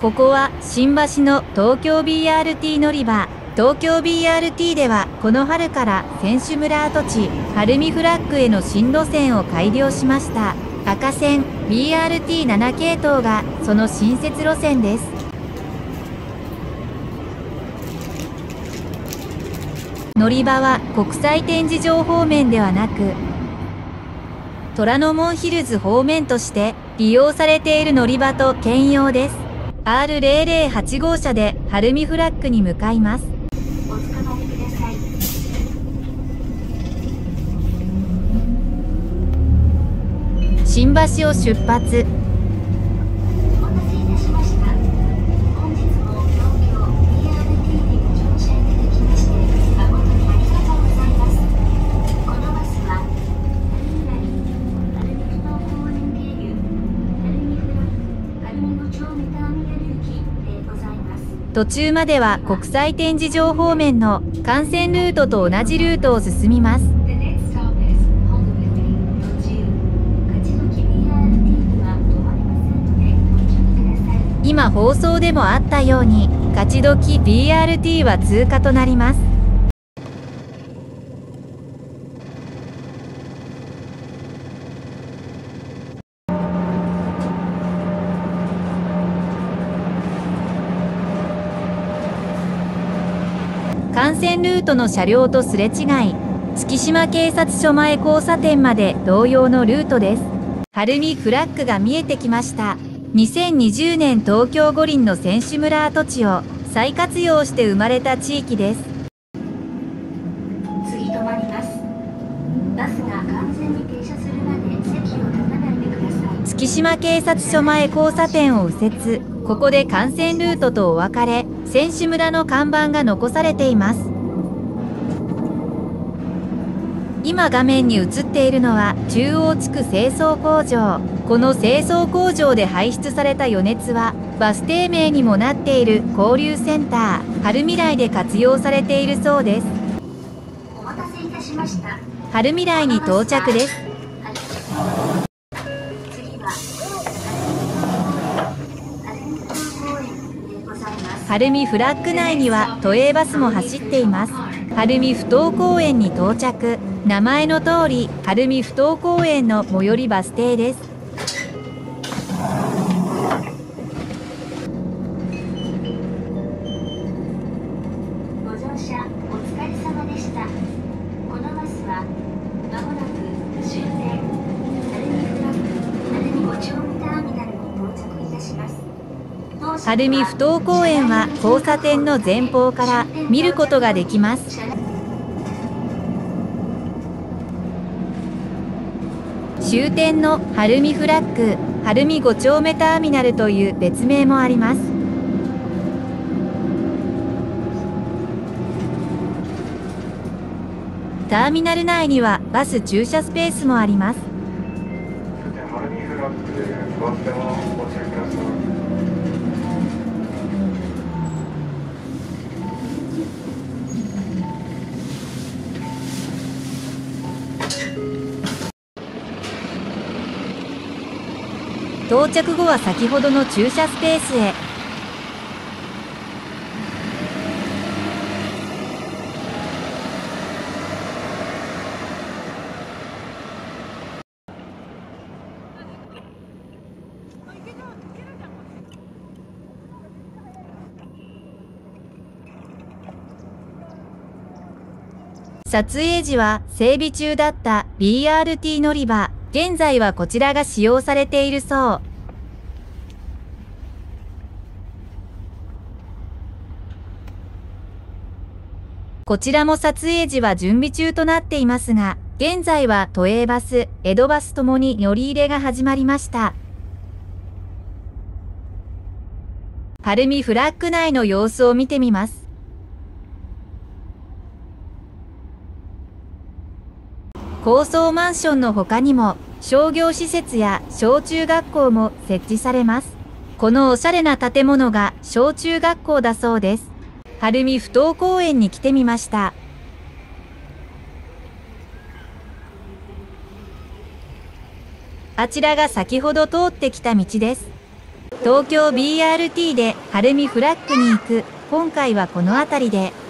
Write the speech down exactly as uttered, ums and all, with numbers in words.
ここは新橋の東京 ビーアールティー 乗り場。東京 ビーアールティー ではこの春から選手村跡地晴海フラッグへの新路線を改良しました。赤線 ビーアールティーなな 系統がその新設路線です。乗り場は国際展示場方面ではなく虎ノ門ヒルズ方面として利用されている乗り場と兼用です。アールゼロゼロはち 号車で晴海フラッグに向かいます。 おつかまりください。 新橋を出発。 お待たせいたしました。本日も東京 ビーアールティー にご乗車いただきまして誠にありがとうございます。このバスは晴海なり晴海ふ頭公園経由晴海フラッグ晴海ご丁目ターミナル行きでございます。 途中までは国際展示場方面の幹線ルートと同じルートを進みます。今放送でもあったように勝ち時 ビーアールティー は通過となります。幹線ルートの車両とすれ違い、月島警察署前交差点まで同様のルートです。晴海フラッグが見えてきました。にせんにじゅうねん東京五輪の選手村跡地を再活用して生まれた地域です。 次止まります。バスが完全に停車するまで席を立たないでください。 月島警察署前交差点を右折。ここで幹線ルートとお別れ、選手村の看板が残されています。今画面に映っているのは中央地区清掃工場。この清掃工場で排出された余熱はバス停名にもなっている交流センター晴海台で活用されているそうです。 お待たせいたしました。 晴海台に到着です。 次は晴海フラッグ内には都営バスも走っています。晴海ふ頭公園に到着。名前の通り晴海ふ頭公園の最寄りバス停です。 ご乗車お疲れ様でした。このバスはまもなく終点晴海フラッグ晴海ご丁目ターミナルに到着いたします。 晴海ふ頭公園は交差点の前方から見ることができます。終点の晴海フラッグ晴海ご丁目ターミナルという別名もあります。ターミナル内にはバス駐車スペースもあります。 晴海フラッグでご案内をご注意ください。 到着後は先ほどの駐車スペースへ。撮影時は整備中だった ビーアールティー 乗り場。現在はこちらが使用されているそう。こちらも撮影時は準備中となっていますが、現在は都営バス、江戸バスともに乗り入れが始まりました。晴海フラッグ内の様子を見てみます。高層マンションの他にも商業施設や小中学校も設置されます。このおしゃれな建物が小中学校だそうです。晴海ふ頭公園に来てみました。あちらが先ほど通ってきた道です。 東京 ビーアールティー で晴海フラッグに行く。今回はこの辺りで。